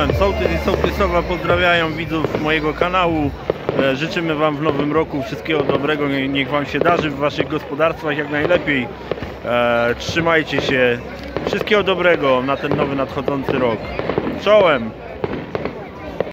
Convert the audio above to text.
Czołem, Sołtys i Sołtysowa pozdrawiają widzów mojego kanału. Życzymy Wam w nowym roku wszystkiego dobrego, niech Wam się darzy w Waszych gospodarstwach jak najlepiej. Trzymajcie się, wszystkiego dobrego na ten nowy nadchodzący rok. Czołem!